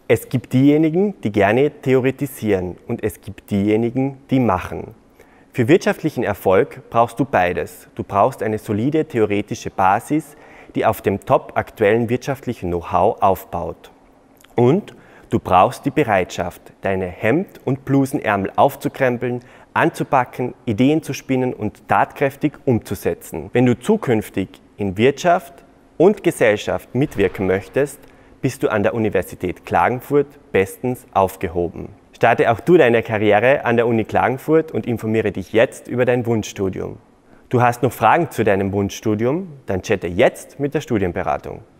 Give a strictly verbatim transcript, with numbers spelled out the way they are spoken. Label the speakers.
Speaker 1: Es gibt diejenigen, die gerne theoretisieren und es gibt diejenigen, die machen. Für wirtschaftlichen Erfolg brauchst du beides. Du brauchst eine solide theoretische Basis, die auf dem top aktuellen wirtschaftlichen Know-how aufbaut. Und du brauchst die Bereitschaft, deine Hemd- und Blusenärmel aufzukrempeln, anzupacken, Ideen zu spinnen und tatkräftig umzusetzen. Wenn du zukünftig in Wirtschaft und Gesellschaft mitwirken möchtest, bist du an der Universität Klagenfurt bestens aufgehoben. Starte auch du deine Karriere an der Uni Klagenfurt und informiere dich jetzt über dein Wunschstudium. Du hast noch Fragen zu deinem Wunschstudium? Dann chatte jetzt mit der Studienberatung.